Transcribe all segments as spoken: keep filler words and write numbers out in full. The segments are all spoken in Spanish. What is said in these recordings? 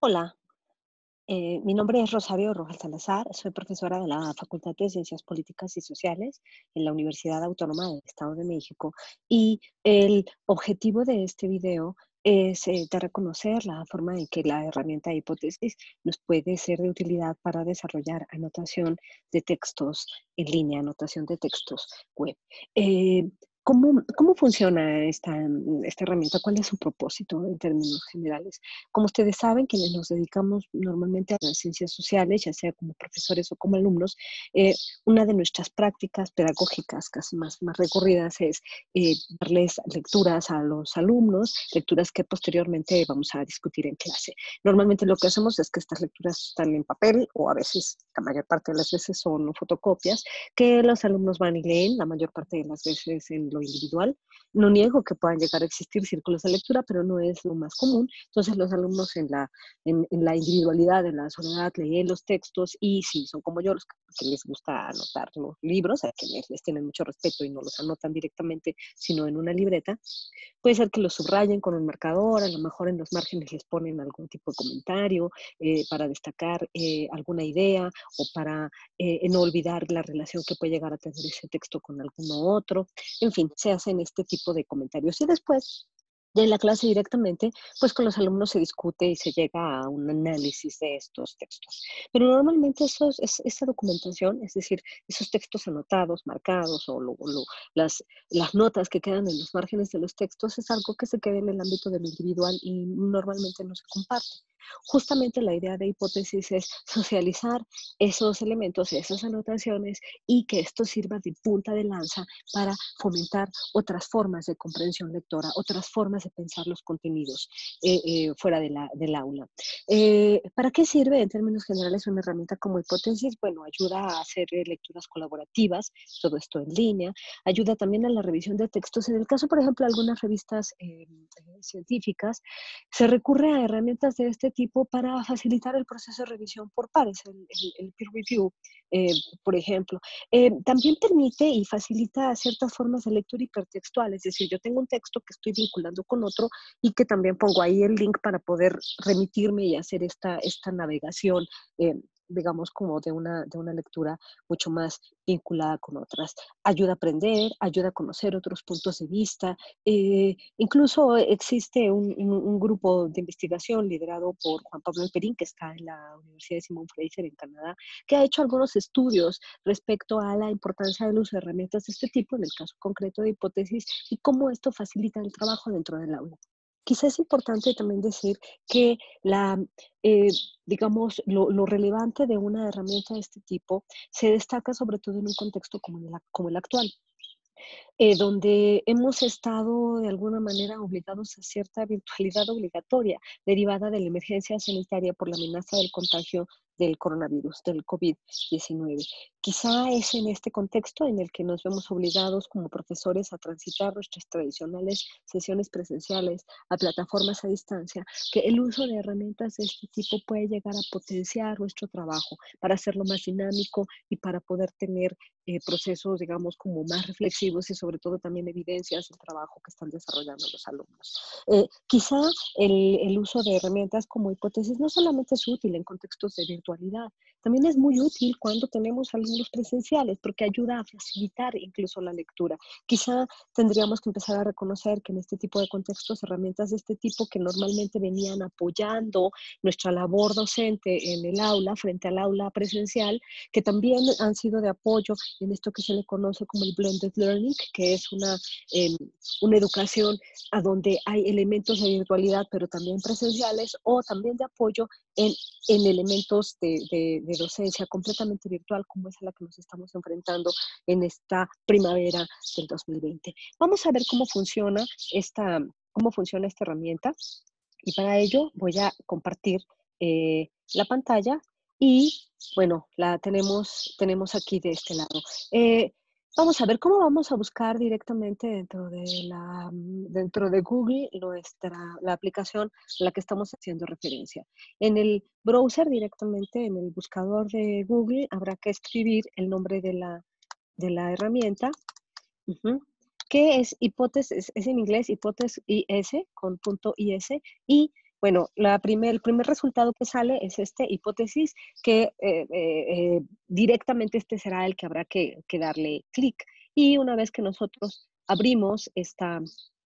Hola, eh, mi nombre es Rosario Rojas Salazar, soy profesora de la Facultad de Ciencias Políticas y Sociales en la Universidad Autónoma del Estado de México y el objetivo de este video es eh, dar a conocer la forma en que la herramienta de hipótesis nos puede ser de utilidad para desarrollar anotación de textos en línea, anotación de textos web. Eh, ¿cómo, cómo funciona esta, esta herramienta? ¿Cuál es su propósito en términos generales? Como ustedes saben, quienes nos dedicamos normalmente a las ciencias sociales, ya sea como profesores o como alumnos, eh, una de nuestras prácticas pedagógicas casi más, más recorridas es eh, darles lecturas a los alumnos, lecturas que posteriormente vamos a discutir en clase. Normalmente lo que hacemos es que estas lecturas están en papel o a veces, la mayor parte de las veces son fotocopias, que los alumnos van y leen, la mayor parte de las veces en lo individual. No niego que puedan llegar a existir círculos de lectura, pero no es lo más común. Entonces los alumnos en la, en, en la individualidad, en la soledad, leen los textos y si son como yo, los que, que les gusta anotar los libros, a quienes les tienen mucho respeto y no los anotan directamente, sino en una libreta, puede ser que los subrayen con un marcador, a lo mejor en los márgenes les ponen algún tipo de comentario eh, para destacar eh, alguna idea o para eh, no olvidar la relación que puede llegar a tener ese texto con alguno otro. En fin, se hacen este tipo de comentarios y después de la clase directamente, pues con los alumnos se discute y se llega a un análisis de estos textos. Pero normalmente esos, es, esa documentación, es decir, esos textos anotados, marcados o lo, lo, las, las notas que quedan en los márgenes de los textos, es algo que se queda en el ámbito de lo individual y normalmente no se comparte. Justamente la idea de hipótesis es socializar esos elementos, esas anotaciones y que esto sirva de punta de lanza para fomentar otras formas de comprensión lectora, otras formas de pensar los contenidos eh, eh, fuera de la, del aula. Eh, ¿Para qué sirve en términos generales una herramienta como hipótesis? Bueno, ayuda a hacer eh, lecturas colaborativas, todo esto en línea, ayuda también a la revisión de textos. En el caso, por ejemplo, de algunas revistas eh, eh, científicas, se recurre a herramientas de este tipo para facilitar el proceso de revisión por pares, el, el, el peer review, eh, por ejemplo. Eh, también permite y facilita ciertas formas de lectura hipertextual, es decir, yo tengo un texto que estoy vinculando con otro y que también pongo ahí el link para poder remitirme y hacer esta, esta navegación, eh, digamos, como de una, de una lectura mucho más vinculada con otras. Ayuda a aprender, ayuda a conocer otros puntos de vista. Eh, incluso existe un, un, un, grupo de investigación liderado por Juan Pablo Alperín, que está en la Universidad de Simon Fraser en Canadá, que ha hecho algunos estudios respecto a la importancia del uso de herramientas de este tipo, en el caso concreto de hipótesis, y cómo esto facilita el trabajo dentro del aula. Quizás es importante también decir que la, eh, digamos, lo, lo, relevante de una herramienta de este tipo se destaca sobre todo en un contexto como el, como el actual, eh, donde hemos estado de alguna manera obligados a cierta virtualidad obligatoria derivada de la emergencia sanitaria por la amenaza del contagio del coronavirus, del COVID diecinueve. Quizá es en este contexto en el que nos vemos obligados como profesores a transitar nuestras tradicionales sesiones presenciales a plataformas a distancia, que el uso de herramientas de este tipo puede llegar a potenciar nuestro trabajo para hacerlo más dinámico y para poder tener eh, procesos, digamos, como más reflexivos y sobre todo también evidencias del trabajo que están desarrollando los alumnos. Eh, quizá el, el uso de herramientas como hipótesis no solamente es útil en contextos de virtualidad, también es muy útil cuando tenemos alumnos presenciales porque ayuda a facilitar incluso la lectura. Quizá tendríamos que empezar a reconocer que en este tipo de contextos, herramientas de este tipo que normalmente venían apoyando nuestra labor docente en el aula, frente al aula presencial, que también han sido de apoyo en esto que se le conoce como el blended learning, que es una, eh, una educación a donde hay elementos de virtualidad, pero también presenciales, o también de apoyo en, en elementos de, de, de docencia completamente virtual, como es a la que nos estamos enfrentando en esta primavera del dos mil veinte. Vamos a ver cómo funciona esta, cómo funciona esta herramienta, y para ello voy a compartir eh, la pantalla y, bueno, la tenemos, tenemos aquí de este lado. Eh, vamos a ver cómo vamos a buscar directamente dentro de, la, dentro de Google nuestra, la aplicación a la que estamos haciendo referencia. En el browser directamente, en el buscador de Google, habrá que escribir el nombre de la, de la herramienta. Uh-huh. ¿Qué es hipótesis? Es en inglés hipótesis I S con punto I S, y Bueno, la primer, el primer resultado que sale es este hipótesis que eh, eh, eh, directamente este será el que habrá que, que darle clic. Y una vez que nosotros abrimos esta,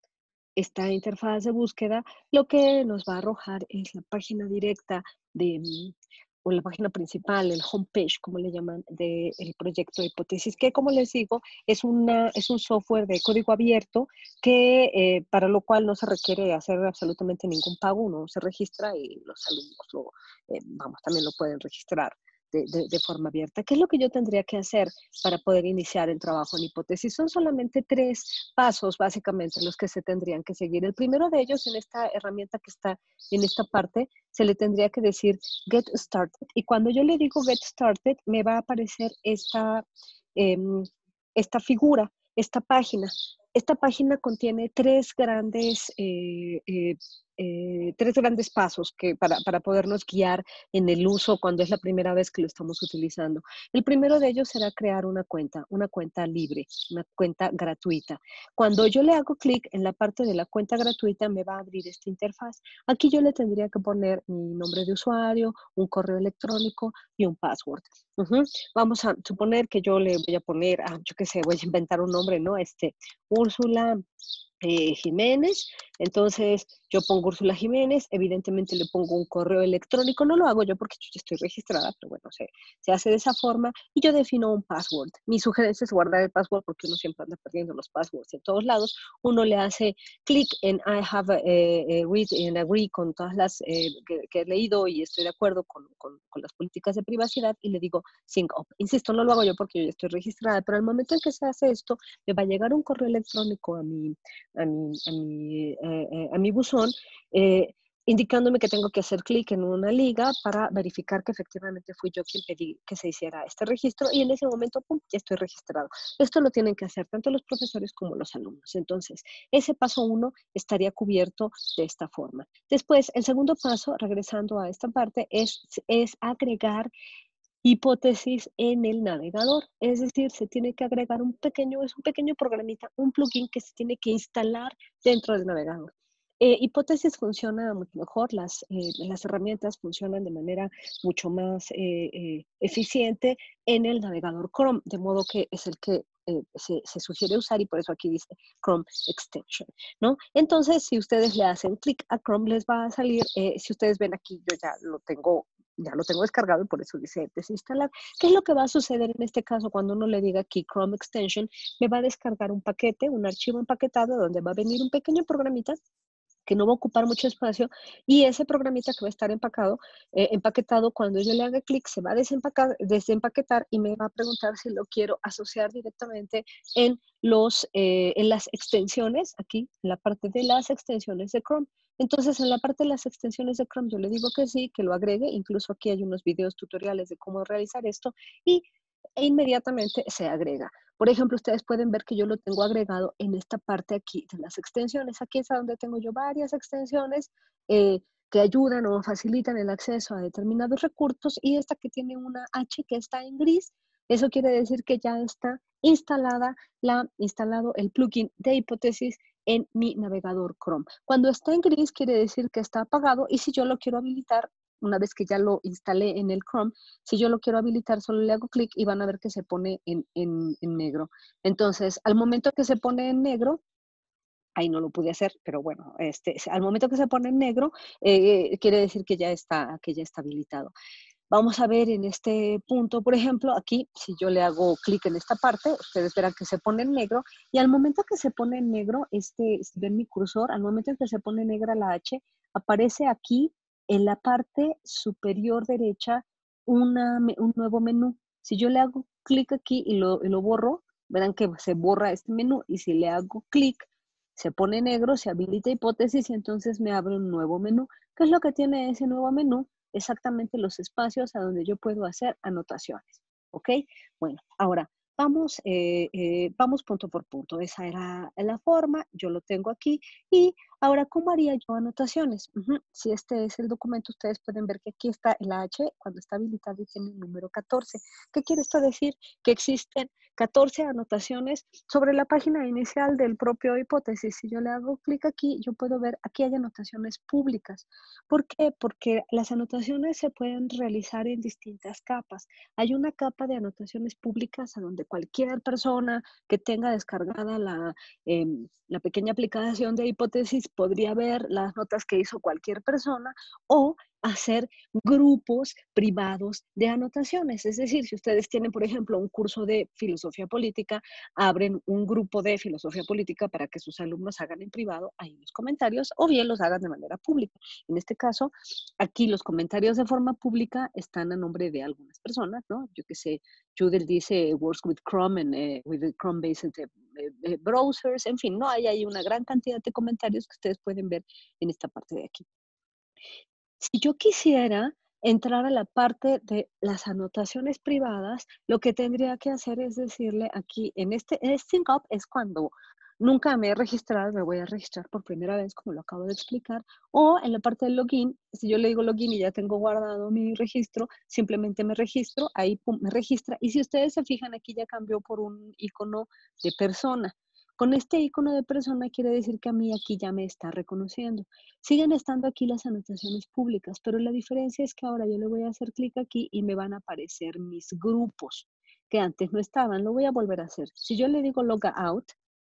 esta interfaz de búsqueda, lo que nos va a arrojar es la página directa de, mm, o la página principal, el homepage, como le llaman, del proyecto de Hipótesis, que como les digo, es, una, es un software de código abierto que eh, para lo cual no se requiere hacer absolutamente ningún pago, uno se registra y los alumnos lo, eh, vamos, también lo pueden registrar de, de, de forma abierta. ¿Qué es lo que yo tendría que hacer para poder iniciar el trabajo en Hipótesis? Son solamente tres pasos, básicamente, los que se tendrían que seguir. El primero de ellos, en esta herramienta que está en esta parte, se le tendría que decir Get Started. Y cuando yo le digo Get Started, me va a aparecer esta, eh, esta figura, esta página. Esta página contiene tres grandes, eh, eh, eh, tres grandes pasos que para, para podernos guiar en el uso cuando es la primera vez que lo estamos utilizando. El primero de ellos será crear una cuenta, una cuenta libre, una cuenta gratuita. Cuando yo le hago clic en la parte de la cuenta gratuita, me va a abrir esta interfaz. Aquí yo le tendría que poner mi nombre de usuario, un correo electrónico y un password. Uh-huh. Vamos a suponer que yo le voy a poner, ah, yo qué sé, voy a inventar un nombre, ¿no? Este, Úrsula eh, Jiménez. Entonces yo pongo Úrsula Jiménez, evidentemente le pongo un correo electrónico, no lo hago yo porque yo ya estoy registrada, pero bueno, se, se hace de esa forma y yo defino un password. Mi sugerencia es guardar el password porque uno siempre anda perdiendo los passwords en todos lados. Uno le hace clic en I have eh, eh, read and agree con todas las eh, que, que, he leído y estoy de acuerdo con, con, con las políticas de privacidad y le digo sync up. Insisto, no lo hago yo porque yo ya estoy registrada, pero al momento en que se hace esto, me va a llegar un correo electrónico a mi a mi, a mi, eh, eh, a mi buzón, eh, indicándome que tengo que hacer clic en una liga para verificar que efectivamente fui yo quien pedí que se hiciera este registro y en ese momento, pum, ya estoy registrado. Esto lo tienen que hacer tanto los profesores como los alumnos. Entonces, ese paso uno estaría cubierto de esta forma. Después, el segundo paso, regresando a esta parte, es, es agregar hipótesis en el navegador, es decir, se tiene que agregar un pequeño, es un pequeño programita, un plugin que se tiene que instalar dentro del navegador. Eh, hipótesis funciona mucho mejor, las, eh, las herramientas funcionan de manera mucho más eh, eh, eficiente en el navegador Chrome, de modo que es el que eh, se, se sugiere usar y por eso aquí dice Chrome Extension, ¿no? Entonces, si ustedes le hacen clic a Chrome, les va a salir, eh, si ustedes ven aquí, yo ya lo tengo ya lo tengo descargado y por eso dice desinstalar. ¿Qué es lo que va a suceder en este caso cuando uno le diga aquí Chrome Extension? Me va a descargar un paquete, un archivo empaquetado donde va a venir un pequeño programita que no va a ocupar mucho espacio y ese programita que va a estar empacado, eh, empaquetado, cuando yo le haga clic se va a desempacar, desempaquetar y me va a preguntar si lo quiero asociar directamente en, los, eh, en las extensiones, aquí en la parte de las extensiones de Chrome. Entonces, en la parte de las extensiones de Chrome yo le digo que sí, que lo agregue, incluso aquí hay unos videos tutoriales de cómo realizar esto y e inmediatamente se agrega. Por ejemplo, ustedes pueden ver que yo lo tengo agregado en esta parte aquí de las extensiones. Aquí es donde tengo yo varias extensiones eh, que ayudan o facilitan el acceso a determinados recursos y esta que tiene una H que está en gris, eso quiere decir que ya está instalada, la, instalado el plugin de hipótesis en mi navegador Chrome. Cuando está en gris quiere decir que está apagado y si yo lo quiero habilitar, una vez que ya lo instalé en el Chrome, si yo lo quiero habilitar, solo le hago clic y van a ver que se pone en, en, en negro. Entonces, al momento que se pone en negro, ahí no lo pude hacer, pero bueno, este, al momento que se pone en negro, eh, quiere decir que ya está, que ya está habilitado. Vamos a ver en este punto, por ejemplo, aquí, si yo le hago clic en esta parte, ustedes verán que se pone en negro, y al momento que se pone en negro, este, si ven mi cursor, al momento en que se pone negra la H, aparece aquí en la parte superior derecha una, un nuevo menú. Si yo le hago clic aquí y lo, y lo borro, verán que se borra este menú, y si le hago clic, se pone negro, se habilita hipótesis y entonces me abre un nuevo menú. ¿Qué es lo que tiene ese nuevo menú? Exactamente los espacios a donde yo puedo hacer anotaciones, ¿ok? Bueno, ahora, vamos, eh, eh, vamos punto por punto. Esa era la forma, yo lo tengo aquí. Y ahora, ¿cómo haría yo anotaciones? Ujú. Si este es el documento, ustedes pueden ver que aquí está el H cuando está habilitado y tiene el número catorce. ¿Qué quiere esto decir? Que existen catorce anotaciones sobre la página inicial del propio hipótesis. Si yo le hago clic aquí, yo puedo ver, aquí hay anotaciones públicas. ¿Por qué? Porque las anotaciones se pueden realizar en distintas capas. Hay una capa de anotaciones públicas a donde cualquier persona que tenga descargada la, em, la pequeña aplicación de hipótesis podría ver las notas que hizo cualquier persona o hacer grupos privados de anotaciones. Es decir, si ustedes tienen, por ejemplo, un curso de filosofía política, abren un grupo de filosofía política para que sus alumnos hagan en privado ahí en los comentarios o bien los hagan de manera pública. En este caso, aquí los comentarios de forma pública están a nombre de algunas personas, ¿no? Yo qué sé, Judel dice works with Chrome and uh, with the Chrome-based uh, browsers, en fin, no hay ahí una gran cantidad de comentarios que ustedes pueden ver en esta parte de aquí. Si yo quisiera entrar a la parte de las anotaciones privadas, lo que tendría que hacer es decirle aquí, en este, en este sync up es cuando nunca me he registrado, me voy a registrar por primera vez, como lo acabo de explicar, o en la parte del login, si yo le digo login y ya tengo guardado mi registro, simplemente me registro, ahí pum, me registra, y si ustedes se fijan, aquí ya cambió por un icono de persona. Con este icono de persona quiere decir que a mí aquí ya me está reconociendo. Siguen estando aquí las anotaciones públicas, pero la diferencia es que ahora yo le voy a hacer clic aquí y me van a aparecer mis grupos, que antes no estaban. Lo voy a volver a hacer. Si yo le digo log out,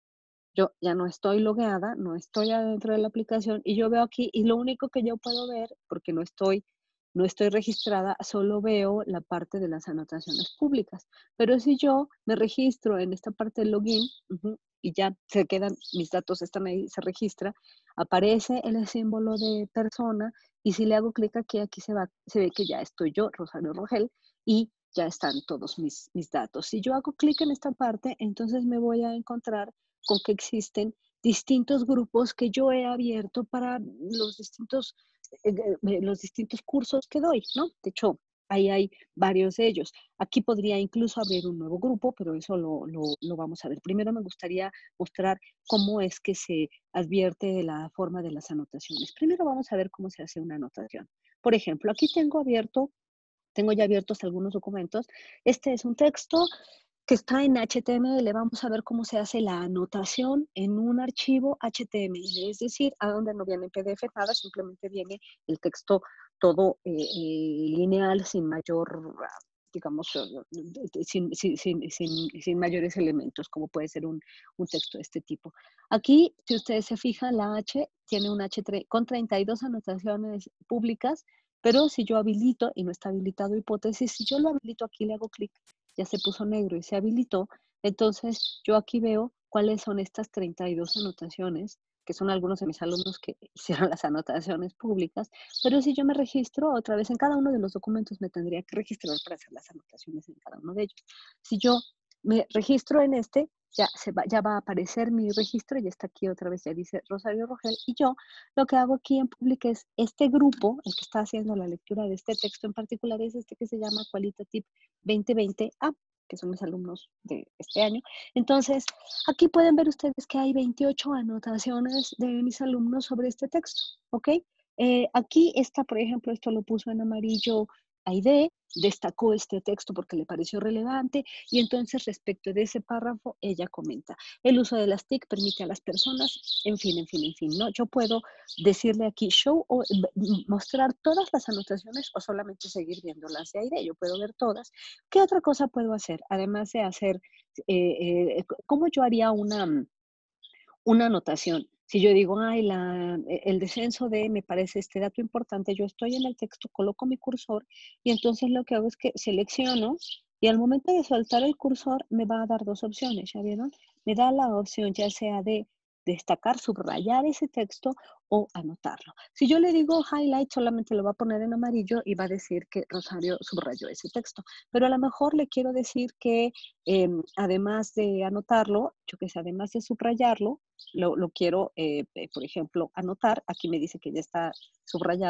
yo ya no estoy logueada, no estoy adentro de la aplicación y yo veo aquí y lo único que yo puedo ver, porque no estoy, no estoy registrada, solo veo la parte de las anotaciones públicas. Pero si yo me registro en esta parte del login, uh-huh, y ya se quedan, mis datos están ahí, se registra, aparece el símbolo de persona y si le hago clic aquí, aquí se, va, se ve que ya estoy yo, Rosario Rogel, y ya están todos mis, mis datos. Si yo hago clic en esta parte, entonces me voy a encontrar con que existen distintos grupos que yo he abierto para los distintos, eh, eh, los distintos cursos que doy, ¿no? De hecho, ahí hay varios de ellos. Aquí podría incluso abrir un nuevo grupo, pero eso lo, lo, lo vamos a ver. Primero me gustaría mostrar cómo es que se advierte la forma de las anotaciones. Primero vamos a ver cómo se hace una anotación. Por ejemplo, aquí tengo abierto, tengo ya abiertos algunos documentos. Este es un texto que está en H T M L. Vamos a ver cómo se hace la anotación en un archivo H T M L, es decir, a donde no viene P D F nada, simplemente viene el texto todo eh, eh, lineal, sin mayor, digamos, eh, sin, sin, sin, sin, sin mayores elementos, como puede ser un, un texto de este tipo. Aquí, si ustedes se fijan, la H tiene un H con treinta y dos anotaciones públicas, pero si yo habilito, y no está habilitado hipótesis, si yo lo habilito aquí, le hago clic, ya se puso negro y se habilitó, entonces yo aquí veo cuáles son estas treinta y dos anotaciones, que son algunos de mis alumnos que hicieron las anotaciones públicas, pero si yo me registro otra vez en cada uno de los documentos, me tendría que registrar para hacer las anotaciones en cada uno de ellos. Si yo me registro en este, ya, se va, ya va a aparecer mi registro, ya está aquí otra vez, ya dice Rosario Rogel, y yo lo que hago aquí en Public es este grupo, el que está haciendo la lectura de este texto en particular, es este que se llama Qualitative veinte veinte A, que son mis alumnos de este año. Entonces, aquí pueden ver ustedes que hay veintiocho anotaciones de mis alumnos sobre este texto, ¿ok? Eh, aquí está, por ejemplo, esto lo puso en amarillo Aide, destacó este texto porque le pareció relevante y entonces respecto de ese párrafo ella comenta, el uso de las T I C permite a las personas, en fin, en fin, en fin, ¿no? Yo puedo decirle aquí show o mostrar todas las anotaciones o solamente seguir viéndolas de Aide, yo puedo ver todas. ¿Qué otra cosa puedo hacer? Además de hacer, eh, eh, ¿cómo yo haría una, una anotación? Si yo digo, ay, la, el descenso de, me parece este dato importante, yo estoy en el texto, coloco mi cursor y entonces lo que hago es que selecciono y al momento de soltar el cursor me va a dar dos opciones, ¿ya vieron? Me da la opción ya sea de destacar, subrayar ese texto o anotarlo. Si yo le digo highlight, solamente lo va a poner en amarillo y va a decir que Rosario subrayó ese texto. Pero a lo mejor le quiero decir que eh, además de anotarlo, yo que sé, además de subrayarlo, lo, lo quiero, eh, por ejemplo, anotar. Aquí me dice que ya está subrayado.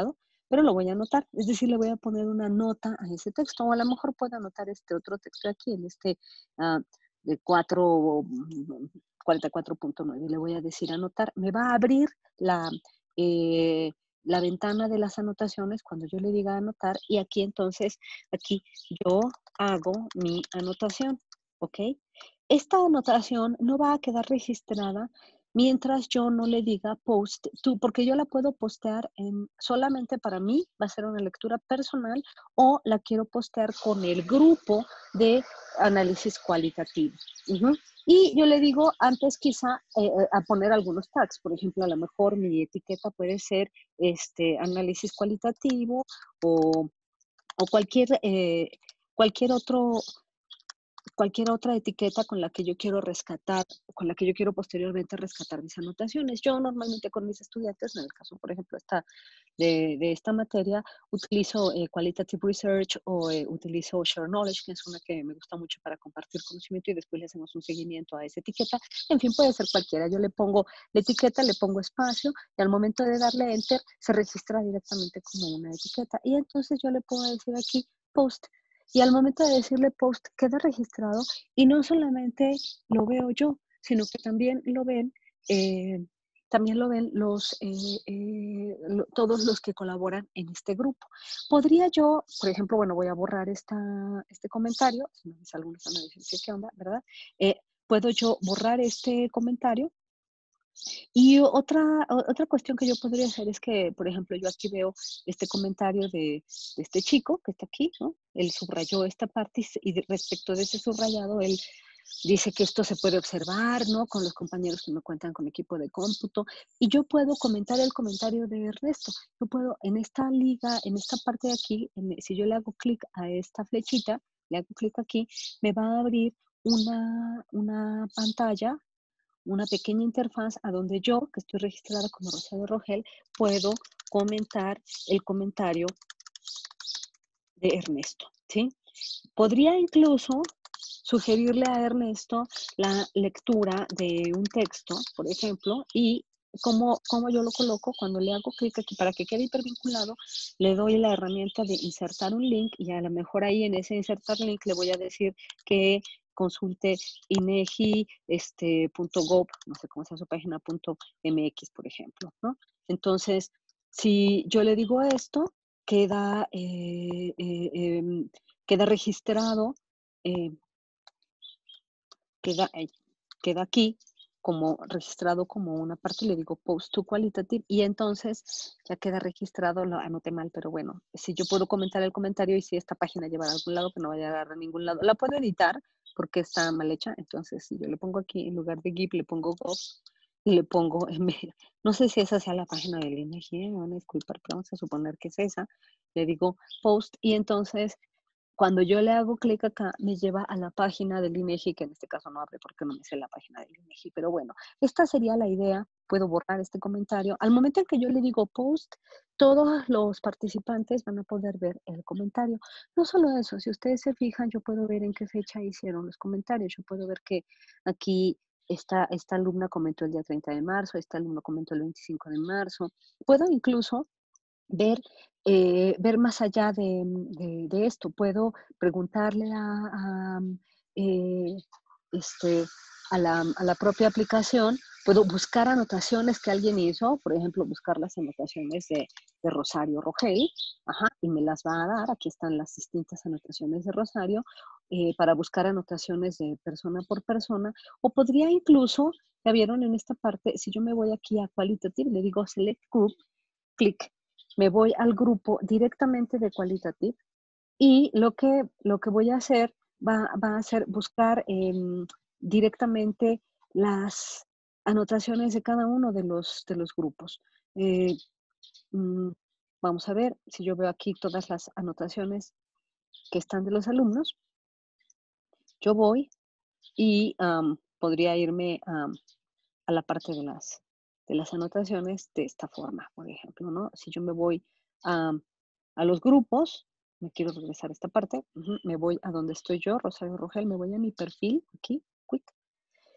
pero lo voy a anotar, es decir, le voy a poner una nota a ese texto, o a lo mejor puedo anotar este otro texto aquí, en este ah, de cuatro, mm, cuarenta y cuatro punto nueve, le voy a decir anotar, me va a abrir la, eh, la ventana de las anotaciones cuando yo le diga anotar, y aquí entonces, aquí yo hago mi anotación, ¿ok? Esta anotación no va a quedar registrada mientras yo no le diga post, tú, porque yo la puedo postear en, solamente para mí, va a ser una lectura personal, o la quiero postear con el grupo de análisis cualitativo. Ujú. Y yo le digo antes quizá eh, eh, a poner algunos tags, por ejemplo, a lo mejor mi etiqueta puede ser este, análisis cualitativo o, o cualquier, eh, cualquier otro cualquier otra etiqueta con la que yo quiero rescatar, con la que yo quiero posteriormente rescatar mis anotaciones. Yo normalmente con mis estudiantes, en el caso, por ejemplo, esta, de, de esta materia, utilizo eh, Qualitative Research o eh, utilizo Share Knowledge, que es una que me gusta mucho para compartir conocimiento y después le hacemos un seguimiento a esa etiqueta. En fin, puede ser cualquiera. Yo le pongo la etiqueta, le pongo espacio y al momento de darle Enter se registra directamente como una etiqueta. Y entonces yo le puedo decir aquí post. Y al momento de decirle post, queda registrado y no solamente lo veo yo, sino que también lo ven, eh, también lo ven los, eh, eh, lo, todos los que colaboran en este grupo. Podría yo, por ejemplo, bueno, voy a borrar esta, este comentario, si no me sale algunos análisis, ¿qué onda, verdad? Eh, puedo yo borrar este comentario. Y otra, otra cuestión que yo podría hacer es que, por ejemplo, yo aquí veo este comentario de, de este chico que está aquí, ¿no? Él subrayó esta parte y de, respecto de ese subrayado, él dice que esto se puede observar, ¿no? Con los compañeros que me cuentan con equipo de cómputo. Y yo puedo comentar el comentario de Ernesto. Yo puedo, en esta liga, en esta parte de aquí, en, si yo le hago clic a esta flechita, le hago clic aquí, me va a abrir una, una pantalla, una pequeña interfaz a donde yo, que estoy registrada como Rosario Rogel, puedo comentar el comentario de Ernesto, ¿sí? Podría incluso sugerirle a Ernesto la lectura de un texto, por ejemplo, y como, como yo lo coloco, cuando le hago clic aquí para que quede hipervinculado, le doy la herramienta de insertar un link y a lo mejor ahí en ese insertar link le voy a decir que consulte inegi, este, punto gov, no sé cómo sea su página, punto mx, por ejemplo, ¿no? Entonces, si yo le digo esto, queda, eh, eh, eh, queda registrado, eh, queda, eh, queda aquí como registrado como una parte, le digo post to qualitative y entonces ya queda registrado, lo anoté mal, pero bueno, si yo puedo comentar el comentario y si esta página lleva a algún lado, que no vaya a agarrar a ningún lado, la puedo editar porque está mal hecha, entonces si yo le pongo aquí en lugar de gif, le pongo gov y le pongo, no sé si esa sea la página del INEGI, me van a disculpar, pero vamos a suponer que es esa, le digo post y entonces cuando yo le hago clic acá, me lleva a la página del INEGI, que en este caso no abre porque no me sé la página del INEGI, pero bueno, esta sería la idea. Puedo borrar este comentario. Al momento en que yo le digo post, todos los participantes van a poder ver el comentario. No solo eso, si ustedes se fijan, yo puedo ver en qué fecha hicieron los comentarios. Yo puedo ver que aquí esta, esta alumna comentó el día treinta de marzo, esta alumno comentó el veinticinco de marzo. Puedo incluso ver, eh, ver más allá de, de, de, esto. Puedo preguntarle a, a, eh, este, a, la, a la propia aplicación, puedo buscar anotaciones que alguien hizo, por ejemplo, buscar las anotaciones de, de Rosario Rogel, ajá, y me las va a dar. Aquí están las distintas anotaciones de Rosario, eh, para buscar anotaciones de persona por persona, o podría incluso, ya vieron en esta parte, si yo me voy aquí a Qualitative, le digo Select Group, clic, me voy al grupo directamente de Qualitative y lo que, lo que voy a hacer va, va a ser buscar eh, directamente las anotaciones de cada uno de los, de los grupos. Eh, mm, vamos a ver si yo veo aquí todas las anotaciones que están de los alumnos. Yo voy y um, podría irme um, a la parte de las, de las anotaciones de esta forma, por ejemplo, ¿no? Si yo me voy a, a los grupos, me quiero regresar a esta parte, uh -huh, me voy a donde estoy yo, Rosario Rogel, me voy a mi perfil, aquí, quick,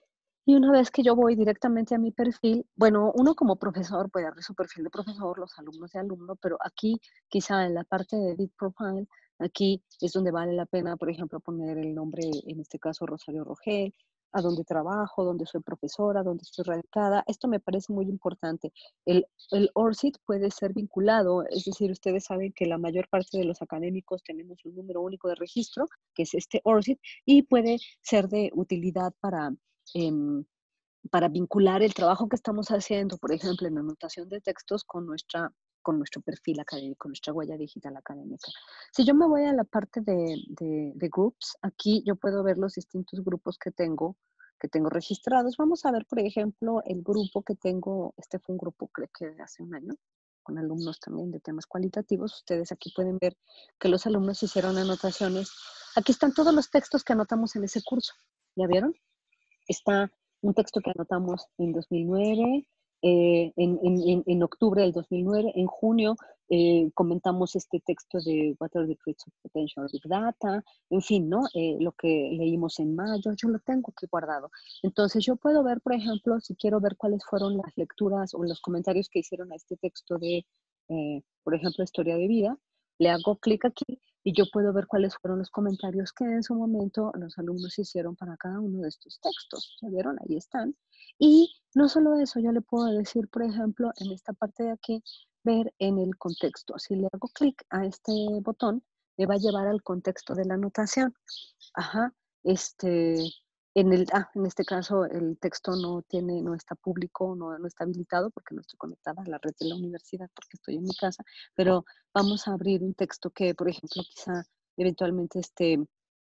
Y una vez que yo voy directamente a mi perfil, bueno, uno como profesor puede abrir su perfil de profesor, los alumnos de alumno, pero aquí quizá en la parte de Edit Profile, aquí es donde vale la pena, por ejemplo, poner el nombre, en este caso Rosario Rogel, a dónde trabajo, dónde soy profesora, dónde estoy radicada. Esto me parece muy importante. El, el O R C I D puede ser vinculado, es decir, ustedes saben que la mayor parte de los académicos tenemos un número único de registro, que es este O R C I D, y puede ser de utilidad para... em, para vincular el trabajo que estamos haciendo, por ejemplo, en anotación de textos con, nuestra, con nuestro perfil académico, nuestra huella digital académica. Si yo me voy a la parte de, de, de groups, aquí yo puedo ver los distintos grupos que tengo, que tengo registrados. Vamos a ver, por ejemplo, el grupo que tengo, este fue un grupo creo que de hace un año, con alumnos también de temas cualitativos. Ustedes aquí pueden ver que los alumnos hicieron anotaciones. Aquí están todos los textos que anotamos en ese curso. ¿Ya vieron? Está un texto que anotamos en dos mil nueve, eh, en, en, en, octubre del dos mil nueve, en junio eh, comentamos este texto de What are the Traits of Potential Big Data, en fin, ¿no? Eh, lo que leímos en mayo, yo lo tengo aquí guardado. Entonces yo puedo ver, por ejemplo, si quiero ver cuáles fueron las lecturas o los comentarios que hicieron a este texto de, eh, por ejemplo, Historia de Vida, le hago clic aquí y yo puedo ver cuáles fueron los comentarios que en su momento los alumnos hicieron para cada uno de estos textos. ¿Ya vieron? Ahí están. Y no solo eso, yo le puedo decir, por ejemplo, en esta parte de aquí, ver en el contexto. Si le hago clic a este botón, me va a llevar al contexto de la anotación. Ajá, este, en, el, ah, en este caso el texto no tiene, no está público, no, no está habilitado porque no estoy conectada a la red de la universidad porque estoy en mi casa, pero vamos a abrir un texto que, por ejemplo, quizá eventualmente esté,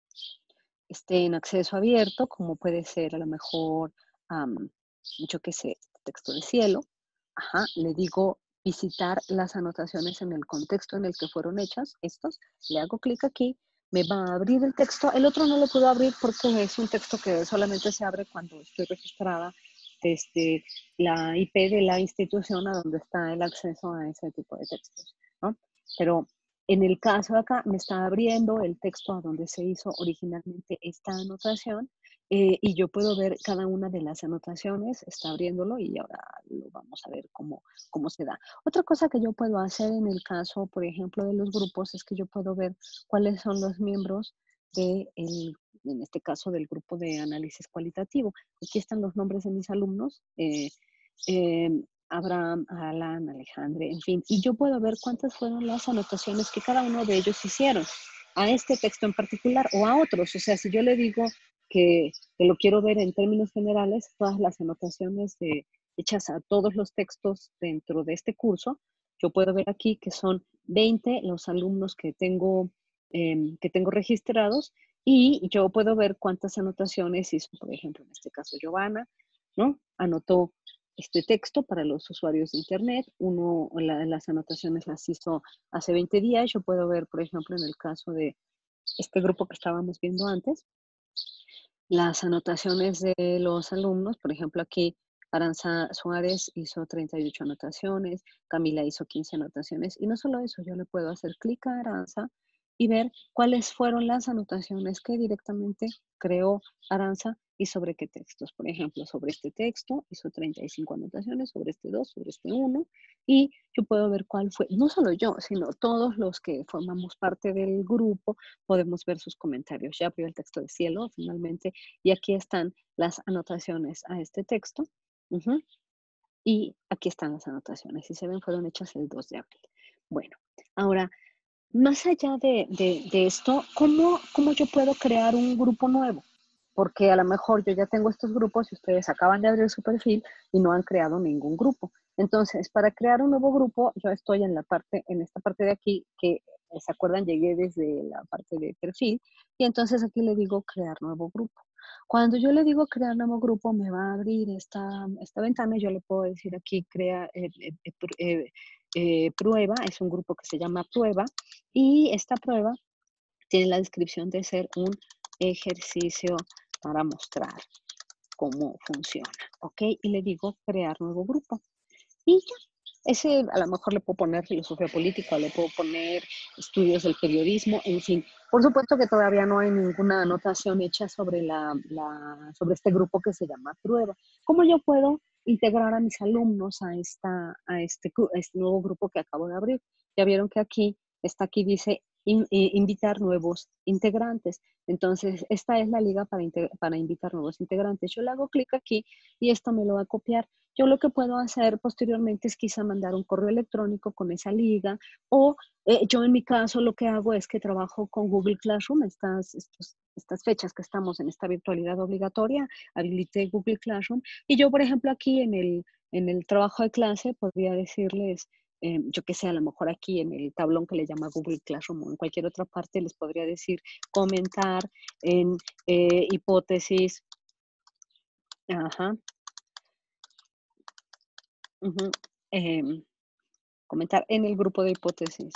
esté en acceso abierto, como puede ser a lo mejor, um, yo qué sé, este texto de cielo. Ajá, le digo visitar las anotaciones en el contexto en el que fueron hechas, estos, le hago clic aquí, me va a abrir el texto. El otro no lo puedo abrir porque es un texto que solamente se abre cuando estoy registrada desde la I P de la institución a donde está el acceso a ese tipo de textos, ¿no? Pero en el caso de acá me está abriendo el texto a donde se hizo originalmente esta anotación eh, y yo puedo ver cada una de las anotaciones, está abriéndolo y ahora lo vamos a ver cómo, cómo se da. Otra cosa que yo puedo hacer en el caso, por ejemplo, de los grupos es que yo puedo ver cuáles son los miembros de el, en este caso del grupo de análisis cualitativo. Aquí están los nombres de mis alumnos. Eh, eh, Abraham, Alan, Alejandre, en fin, y yo puedo ver cuántas fueron las anotaciones que cada uno de ellos hicieron a este texto en particular o a otros. O sea, si yo le digo que, que lo quiero ver en términos generales, todas las anotaciones de, hechas a todos los textos dentro de este curso, yo puedo ver aquí que son veinte los alumnos que tengo, eh, que tengo registrados y yo puedo ver cuántas anotaciones hizo, por ejemplo, en este caso Giovanna, ¿no? Anotó este texto para los usuarios de Internet. Uno, la, las anotaciones las hizo hace veinte días. Yo puedo ver, por ejemplo, en el caso de este grupo que estábamos viendo antes, las anotaciones de los alumnos. Por ejemplo, aquí Aranza Suárez hizo treinta y ocho anotaciones, Camila hizo quince anotaciones. Y no solo eso, yo le puedo hacer clic a Aranza y ver cuáles fueron las anotaciones que directamente creó Aranza y sobre qué textos. Por ejemplo, sobre este texto hizo treinta y cinco anotaciones, sobre este dos, sobre este uno, y yo puedo ver cuál fue, no solo yo, sino todos los que formamos parte del grupo, podemos ver sus comentarios. Ya abrió el texto de cielo finalmente, y aquí están las anotaciones a este texto. Uh-huh. Y aquí están las anotaciones, si se ven, fueron hechas el dos de abril. Bueno, ahora, más allá de, de, de esto, ¿cómo, ¿cómo yo puedo crear un grupo nuevo? Porque a lo mejor yo ya tengo estos grupos y ustedes acaban de abrir su perfil y no han creado ningún grupo. Entonces, para crear un nuevo grupo, yo estoy en la parte, en esta parte de aquí, que se acuerdan, llegué desde la parte de perfil, y entonces aquí le digo crear nuevo grupo. Cuando yo le digo crear nuevo grupo, me va a abrir esta, esta ventana y yo le puedo decir aquí crea eh, eh, eh, eh, prueba, es un grupo que se llama prueba, y esta prueba tiene la descripción de ser un ejercicio para mostrar cómo funciona, ¿ok? Y le digo crear nuevo grupo. Y ya, ese a lo mejor le puedo poner filosofía política, le puedo poner estudios del periodismo, en fin. Por supuesto que todavía no hay ninguna anotación hecha sobre, la, la, sobre este grupo que se llama prueba. ¿Cómo yo puedo integrar a mis alumnos a, esta, a, este, a este nuevo grupo que acabo de abrir? Ya vieron que aquí, está aquí dice in, eh, invitar nuevos integrantes. Entonces, esta es la liga para, para invitar nuevos integrantes. Yo le hago clic aquí y esto me lo va a copiar. Yo lo que puedo hacer posteriormente es quizá mandar un correo electrónico con esa liga o eh, yo en mi caso lo que hago es que trabajo con Google Classroom, estas, estos, estas fechas que estamos en esta virtualidad obligatoria, habilité Google Classroom y yo, por ejemplo, aquí en el, en el trabajo de clase podría decirles, eh, yo que sé, a lo mejor aquí en el tablón que le llama Google Classroom o en cualquier otra parte les podría decir comentar en eh, hipótesis. Ajá. Uh-huh. eh, comentar en el grupo de hipótesis.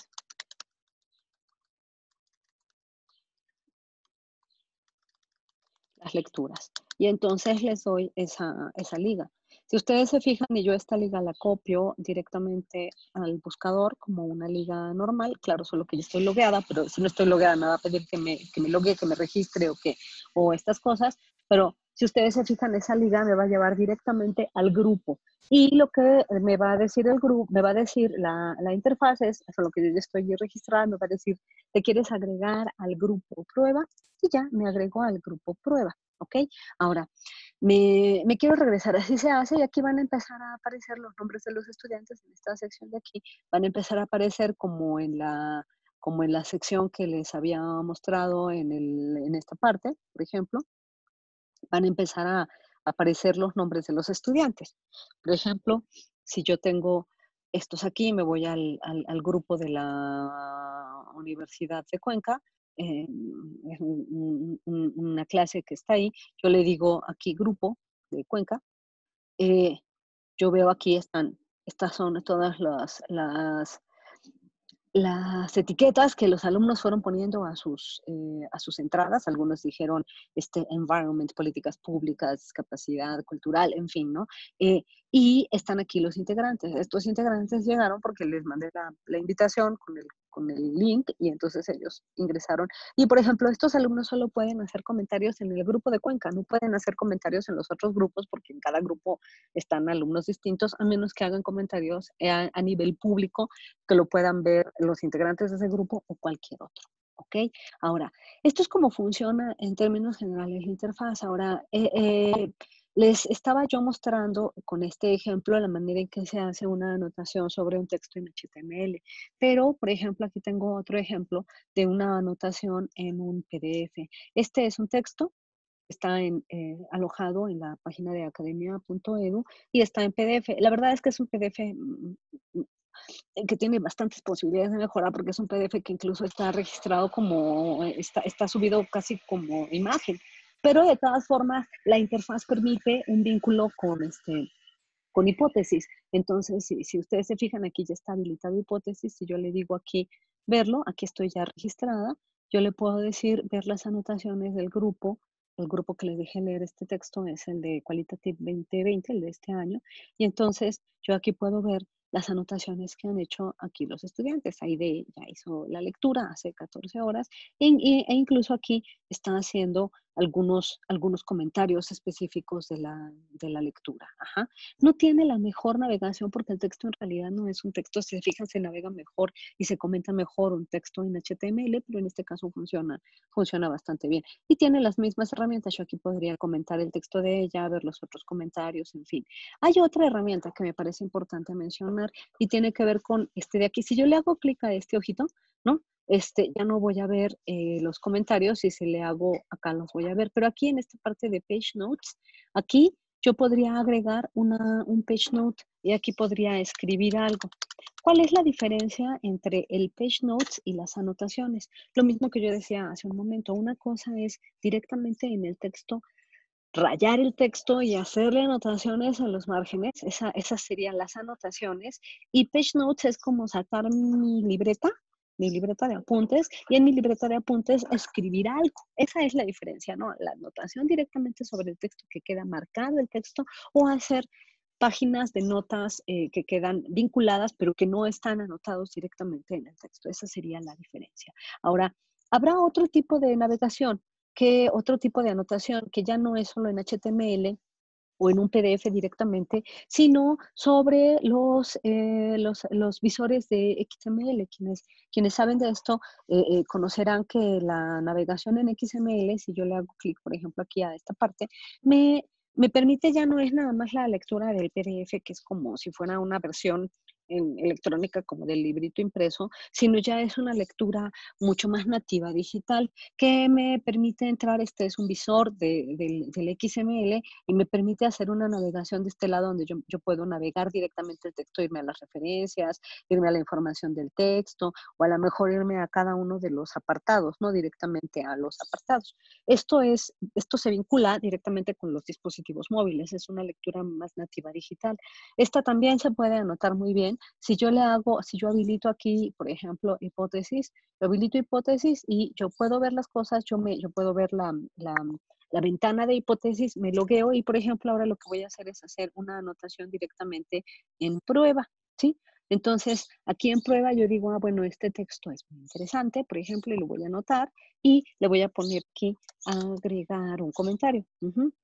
Las lecturas. Y entonces les doy esa, esa liga. Si ustedes se fijan, y yo esta liga la copio directamente al buscador como una liga normal, claro, solo que yo estoy logueada, pero si no estoy logueada me va a pedir que me, que me logue, que me registre o, que, o estas cosas, pero si ustedes se fijan, esa liga me va a llevar directamente al grupo. Y lo que me va a decir el grupo, me va a decir la, la interfaz es, eso es lo que yo ya estoy registrada, me va a decir, ¿te quieres agregar al grupo prueba? Y ya me agregó al grupo prueba, ¿ok? Ahora, me, me quiero regresar, así se hace y aquí van a empezar a aparecer los nombres de los estudiantes en esta sección de aquí, van a empezar a aparecer como en la, como en la sección que les había mostrado en, el, en esta parte, por ejemplo, van a empezar a aparecer los nombres de los estudiantes. Por ejemplo, si yo tengo estos aquí, me voy al, al, al grupo de la Universidad de Cuenca, eh, es un, un, una clase que está ahí, yo le digo aquí grupo de Cuenca, eh, yo veo aquí están, estas son todas las, las las etiquetas que los alumnos fueron poniendo a sus, eh, a sus entradas. Algunos dijeron este, environment, políticas públicas, discapacidad cultural, en fin, ¿no? Eh, y están aquí los integrantes. Estos integrantes llegaron porque les mandé la, la invitación con el, con el link y entonces ellos ingresaron. Y, por ejemplo, estos alumnos solo pueden hacer comentarios en el grupo de Cuenca, no pueden hacer comentarios en los otros grupos porque en cada grupo están alumnos distintos, a menos que hagan comentarios a, a nivel público que lo puedan ver los integrantes de ese grupo o cualquier otro. ¿Ok? Ahora, esto es cómo funciona en términos generales la interfaz. Ahora, eh, eh, les estaba yo mostrando con este ejemplo la manera en que se hace una anotación sobre un texto en H T M L. Pero, por ejemplo, aquí tengo otro ejemplo de una anotación en un P D F. Este es un texto, está en, eh, alojado en la página de academia punto edu y está en P D F. La verdad es que es un P D F que tiene bastantes posibilidades de mejorar porque es un P D F que incluso está registrado como, está, está subido casi como imagen. Pero de todas formas, la interfaz permite un vínculo con, este, con hipótesis. Entonces, si, si ustedes se fijan, aquí ya está habilitado hipótesis. Si yo le digo aquí verlo, aquí estoy ya registrada, yo le puedo decir ver las anotaciones del grupo. El grupo que les dejé leer este texto es el de Qualitative veinte veinte, el de este año. Y entonces yo aquí puedo ver las anotaciones que han hecho aquí los estudiantes. Aide ya hizo la lectura hace catorce horas e, e incluso aquí están haciendo algunos, algunos comentarios específicos de la, de la lectura. Ajá. No tiene la mejor navegación porque el texto en realidad no es un texto, si se fijan, se navega mejor y se comenta mejor un texto en H T M L, pero en este caso funciona, funciona bastante bien. Y tiene las mismas herramientas. Yo aquí podría comentar el texto de ella, ver los otros comentarios, en fin. Hay otra herramienta que me parece importante mencionar y tiene que ver con este de aquí. Si yo le hago clic a este ojito, ¿no? Este, ya no voy a ver eh, los comentarios y si le hago acá los voy a ver, pero aquí en esta parte de Page Notes, aquí yo podría agregar una, un Page Note y aquí podría escribir algo. ¿Cuál es la diferencia entre el Page Notes y las anotaciones? Lo mismo que yo decía hace un momento, una cosa es directamente en el texto rayar el texto y hacerle anotaciones en los márgenes, esa, esas serían las anotaciones, y Page Notes es como sacar mi libreta, mi libreta de apuntes, y en mi libreta de apuntes escribir algo. Esa es la diferencia, ¿no? La anotación directamente sobre el texto que queda marcado el texto, o hacer páginas de notas eh, que quedan vinculadas, pero que no están anotados directamente en el texto. Esa sería la diferencia. Ahora, habrá otro tipo de navegación, que otro tipo de anotación, que ya no es solo en H T M L o en un P D F directamente, sino sobre los, eh, los, los visores de X M L. Quienes, quienes saben de esto eh, eh, conocerán que la navegación en X M L, si yo le hago clic, por ejemplo, aquí a esta parte, me, me permite, ya no es nada más la lectura del P D F, que es como si fuera una versión en electrónica como del librito impreso, sino ya es una lectura mucho más nativa digital que me permite entrar. Este es un visor de, del, del X M L y me permite hacer una navegación de este lado donde yo, yo puedo navegar directamente el texto, irme a las referencias, irme a la información del texto o a lo mejor irme a cada uno de los apartados, no directamente a los apartados. Esto, es, esto se vincula directamente con los dispositivos móviles, es una lectura más nativa digital. Esta también se puede anotar muy bien. Si yo le hago, si yo habilito aquí, por ejemplo, hipótesis, yo habilito hipótesis y yo puedo ver las cosas, yo, me, yo puedo ver la, la, la ventana de hipótesis, me logueo y, por ejemplo, ahora lo que voy a hacer es hacer una anotación directamente en prueba, ¿sí? Entonces, aquí en prueba yo digo, ah, bueno, este texto es muy interesante, por ejemplo, y lo voy a anotar y le voy a poner aquí, agregar un comentario. Uh-huh.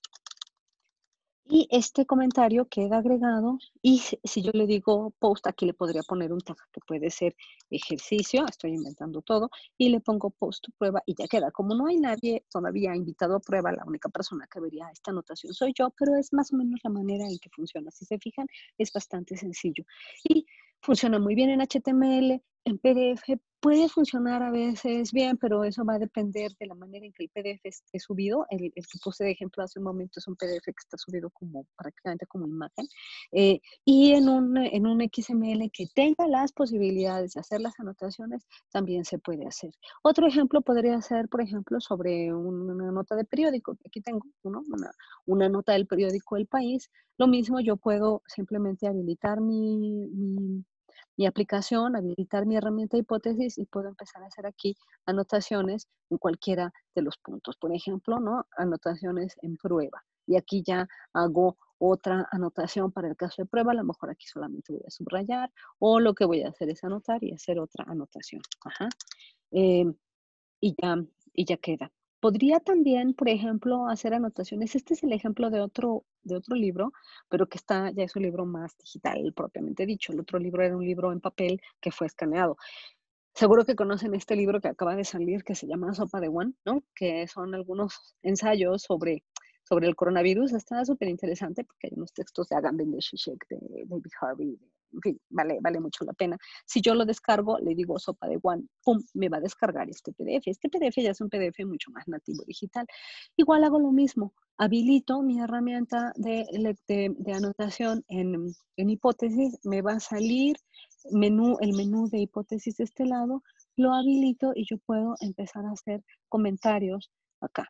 Y este comentario queda agregado y si yo le digo post, aquí le podría poner un tag que puede ser ejercicio, estoy inventando todo, y le pongo post prueba y ya queda. Como no hay nadie todavía invitado a prueba, la única persona que vería esta anotación soy yo, pero es más o menos la manera en que funciona. Si se fijan, es bastante sencillo. Y funciona muy bien en H T M L, en P D F puede funcionar a veces bien, pero eso va a depender de la manera en que el P D F esté subido. El, el que puse de ejemplo hace un momento es un P D F que está subido como prácticamente como imagen. Eh, y en un, en un X M L que tenga las posibilidades de hacer las anotaciones, también se puede hacer. Otro ejemplo podría ser, por ejemplo, sobre una nota de periódico. Aquí tengo ¿no? una, una nota del periódico El País. Lo mismo, yo puedo simplemente habilitar mi, mi mi aplicación, habilitar mi herramienta de hipótesis y puedo empezar a hacer aquí anotaciones en cualquiera de los puntos. Por ejemplo, ¿no? Anotaciones en prueba. Y aquí ya hago otra anotación para el caso de prueba. A lo mejor aquí solamente voy a subrayar o lo que voy a hacer es anotar y hacer otra anotación. Ajá. Eh, y, ya, y ya queda. Podría también, por ejemplo, hacer anotaciones. Este es el ejemplo de otro, de otro libro, pero que está, ya es un libro más digital, propiamente dicho. El otro libro era un libro en papel que fue escaneado. Seguro que conocen este libro que acaba de salir, que se llama Sopa de One, ¿no? Que son algunos ensayos sobre, sobre el coronavirus. Está súper interesante porque hay unos textos de Agamben de Zizek, de David Harvey, en fin, vale, vale mucho la pena. Si yo lo descargo, le digo Sopa de One, pum, me va a descargar este P D F. Este P D F ya es un P D F mucho más nativo digital. Igual hago lo mismo, habilito mi herramienta de, de, de anotación en, en hipótesis, me va a salir menú, el menú de hipótesis de este lado, lo habilito y yo puedo empezar a hacer comentarios acá.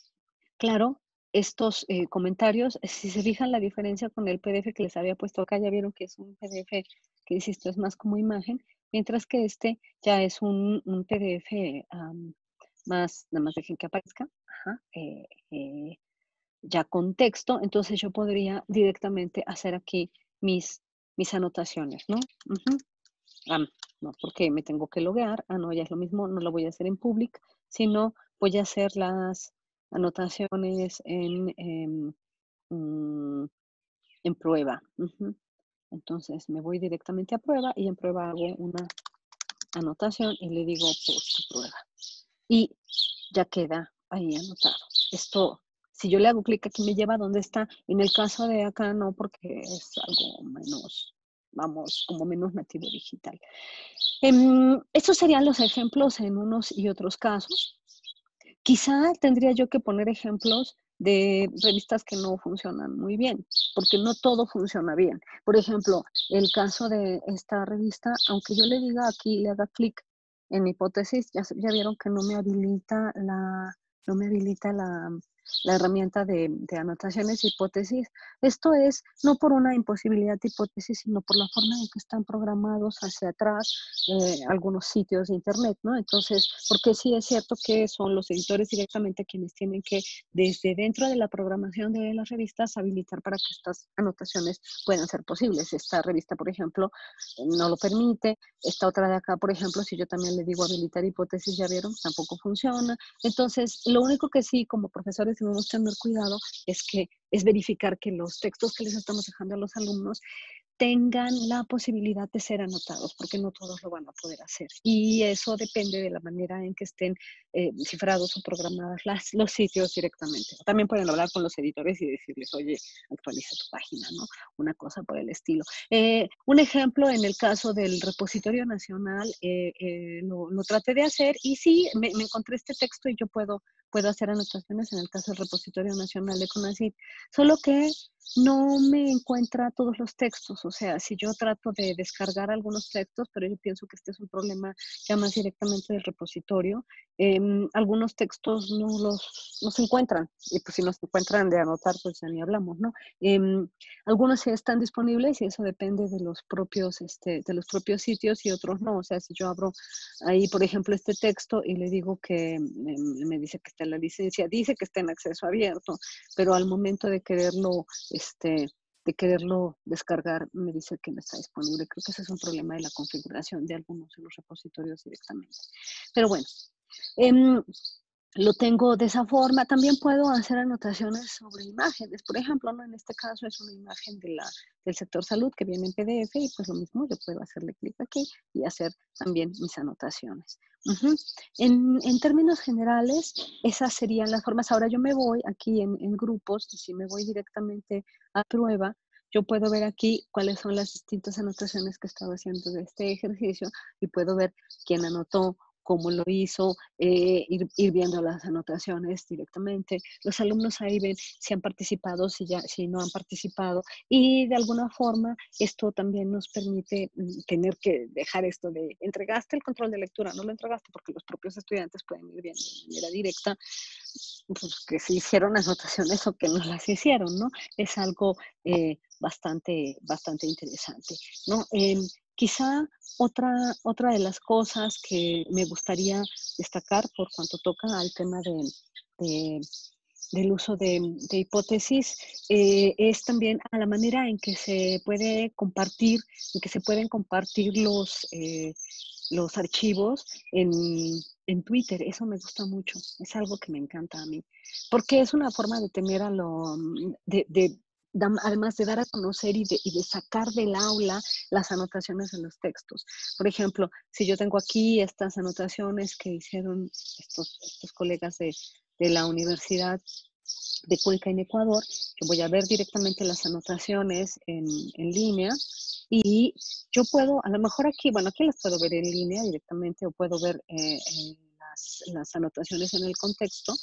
Claro, estos eh, comentarios, si se fijan la diferencia con el P D F que les había puesto acá, ya vieron que es un P D F que, insisto, es más como imagen, mientras que este ya es un, un P D F um, más, nada más dejen que aparezca, ajá, eh, eh, ya con texto, entonces yo podría directamente hacer aquí mis, mis anotaciones, ¿no? Uh-huh. Ah, no, porque me tengo que loguear. Ah, no, ya es lo mismo, no lo voy a hacer en public, sino voy a hacer las anotaciones en, en, mm, en prueba. Uh-huh. Entonces me voy directamente a prueba y en prueba hago una anotación y le digo post prueba. Y ya queda ahí anotado. Esto, si yo le hago clic aquí me lleva a donde está. En el caso de acá no, porque es algo menos, vamos, como menos nativo digital. Um, estos serían los ejemplos en unos y otros casos. Quizá tendría yo que poner ejemplos de revistas que no funcionan muy bien, porque no todo funciona bien. Por ejemplo, el caso de esta revista, aunque yo le diga aquí, le haga clic en hipótesis, ya, ya vieron que no me habilita la, no me habilita la, la herramienta de, de anotaciones e hipótesis. Esto es no por una imposibilidad de hipótesis, sino por la forma en que están programados hacia atrás eh, algunos sitios de Internet, ¿no? Entonces, porque sí es cierto que son los editores directamente quienes tienen que, desde dentro de la programación de las revistas, habilitar para que estas anotaciones puedan ser posibles. Esta revista, por ejemplo, no lo permite. Esta otra de acá, por ejemplo, si yo también le digo habilitar hipótesis, ya vieron, tampoco funciona. Entonces, lo único que sí, como profesores, debemos tener cuidado es que es verificar que los textos que les estamos dejando a los alumnos tengan la posibilidad de ser anotados, porque no todos lo van a poder hacer. Y eso depende de la manera en que estén eh, cifrados o programadas las, los sitios directamente. También pueden hablar con los editores y decirles, oye, actualiza tu página, ¿no? Una cosa por el estilo. Eh, un ejemplo en el caso del repositorio nacional, eh, eh, lo, lo traté de hacer y sí, me, me encontré este texto y yo puedo, puedo hacer anotaciones en el caso del repositorio nacional de CONACYT, solo que no me encuentra todos los textos. O sea, si yo trato de descargar algunos textos, pero yo pienso que este es un problema ya más directamente del repositorio, eh, algunos textos no los no se encuentran, y pues si no se encuentran de anotar, pues ya ni hablamos, ¿no? Eh, algunos sí están disponibles y eso depende de los propios, este, de los propios sitios y otros no. O sea, si yo abro ahí, por ejemplo, este texto y le digo que me, me dice que está en la licencia, dice que está en acceso abierto, pero al momento de quererlo este, de quererlo descargar, me dice que no está disponible. Creo que ese es un problema de la configuración de algunos de los repositorios directamente. Pero bueno, eh, lo tengo de esa forma. También puedo hacer anotaciones sobre imágenes. Por ejemplo, ¿no? En este caso es una imagen de la, del sector salud que viene en P D F y pues lo mismo, yo puedo hacerle clic aquí y hacer también mis anotaciones. Uh-huh. en, en términos generales, esas serían las formas. Ahora yo me voy aquí en, en grupos y si me voy directamente a prueba, yo puedo ver aquí cuáles son las distintas anotaciones que he estado haciendo de este ejercicio y puedo ver quién anotó, cómo lo hizo, eh, ir, ir viendo las anotaciones directamente. Los alumnos ahí ven si han participado, si, ya, si no han participado y de alguna forma esto también nos permite mm, tener que dejar esto de entregaste el control de lectura, no lo entregaste, porque los propios estudiantes pueden ir viendo de manera directa pues, que se hicieron anotaciones o que no las hicieron, ¿no? Es algo eh, bastante, bastante interesante, ¿no? Eh, quizá otra, otra de las cosas que me gustaría destacar por cuanto toca al tema de, de, del uso de, de hipótesis eh, es también a la manera en que se puede compartir, en que se pueden compartir los, eh, los archivos en, en Twitter. Eso me gusta mucho, es algo que me encanta a mí, porque es una forma de tener a lo, de, de además de dar a conocer y de, y de sacar del aula las anotaciones en los textos. Por ejemplo, si yo tengo aquí estas anotaciones que hicieron estos, estos colegas de, de la Universidad de Cuenca en Ecuador, yo voy a ver directamente las anotaciones en, en línea y yo puedo, a lo mejor aquí, bueno, aquí las puedo ver en línea directamente o puedo ver eh, eh, las, las anotaciones en el contexto.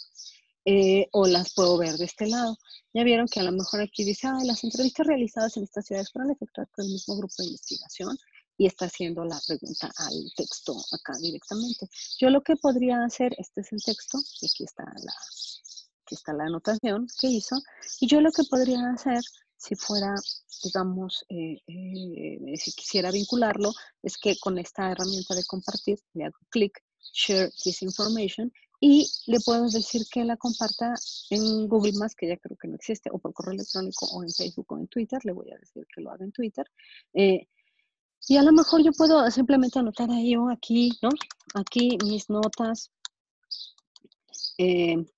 Eh, o las puedo ver de este lado. Ya vieron que a lo mejor aquí dice, ah, las entrevistas realizadas en estas ciudades fueron efectuadas por el mismo grupo de investigación y está haciendo la pregunta al texto acá directamente. Yo lo que podría hacer, este es el texto, y aquí está la, aquí está la anotación que hizo, y yo lo que podría hacer, si fuera, digamos, eh, eh, si quisiera vincularlo, es que con esta herramienta de compartir, le hago clic, share this information, y le puedo decir que la comparta en Google Más, que ya creo que no existe, o por correo electrónico, o en Facebook, o en Twitter. Le voy a decir que lo haga en Twitter. Eh, y a lo mejor yo puedo simplemente anotar ahí o aquí, ¿no? Aquí mis notas. Eh,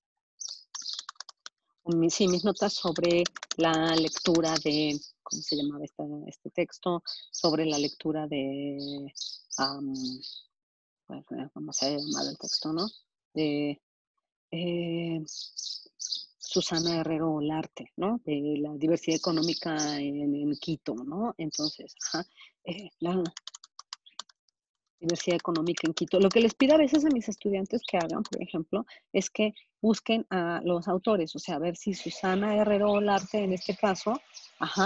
mis, sí, mis notas sobre la lectura de, ¿cómo se llamaba esta, este texto? Sobre la lectura de, um, pues, ¿cómo se ha llamado el texto, no? De eh, Susana Herrero Olarte, ¿no? De la diversidad económica en, en Quito, ¿no? Entonces, ajá, eh, la diversidad económica en Quito. Lo que les pido a veces a mis estudiantes que hagan, por ejemplo, es que busquen a los autores, o sea, a ver si Susana Herrero Olarte, en este caso, ajá,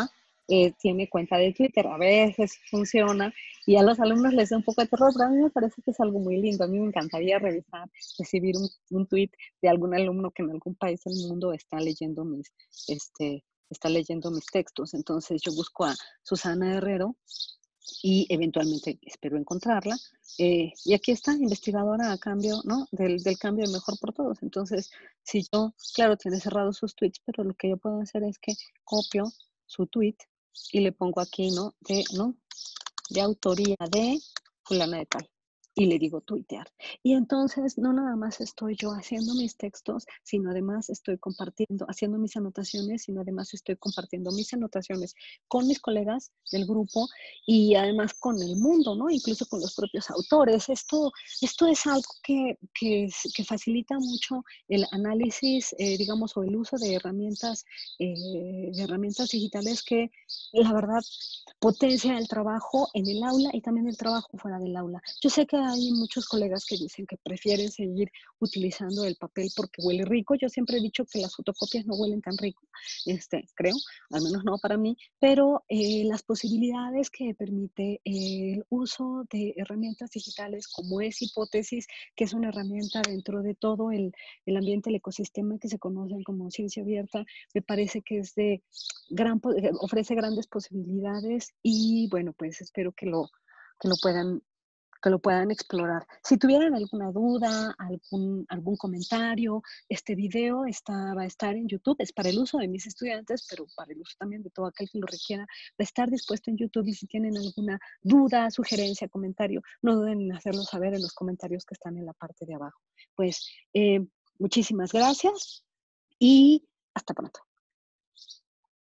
eh, tiene cuenta de Twitter. A veces funciona y a los alumnos les da un poco de terror, pero a mí me parece que es algo muy lindo. A mí me encantaría revisar, recibir un, un tweet de algún alumno que en algún país del mundo está leyendo mis, este, está leyendo mis textos. Entonces yo busco a Susana Herrero y eventualmente espero encontrarla. Eh, y aquí está, investigadora a cambio, ¿no? Del, del cambio de mejor por todos. Entonces, si yo, claro, tiene cerrados sus tweets, pero lo que yo puedo hacer es que copio su tweet y le pongo aquí, ¿no? De, ¿no? De autoría de fulana de tal. Y le digo tuitear. Y entonces no nada más estoy yo haciendo mis textos, sino además estoy compartiendo, haciendo mis anotaciones, sino además estoy compartiendo mis anotaciones con mis colegas del grupo y además con el mundo, ¿no? Incluso con los propios autores. Esto, esto es algo que, que, que facilita mucho el análisis, eh, digamos, o el uso de herramientas, eh, de herramientas digitales que, la verdad, potencia el trabajo en el aula y también el trabajo fuera del aula. Yo sé que hay muchos colegas que dicen que prefieren seguir utilizando el papel porque huele rico. Yo siempre he dicho que las fotocopias no huelen tan rico, este, creo, al menos no para mí, pero eh, las posibilidades que permite el uso de herramientas digitales como es Hipótesis, que es una herramienta dentro de todo el, el ambiente, el ecosistema que se conocen como ciencia abierta, me parece que es de gran, ofrece grandes posibilidades y bueno, pues espero que lo, que lo puedan que lo puedan explorar. Si tuvieran alguna duda, algún, algún comentario, este video está, va a estar en YouTube, es para el uso de mis estudiantes, pero para el uso también de todo aquel que lo requiera, va a estar dispuesto en YouTube y si tienen alguna duda, sugerencia, comentario, no duden en hacerlo saber en los comentarios que están en la parte de abajo. Pues eh, muchísimas gracias y hasta pronto.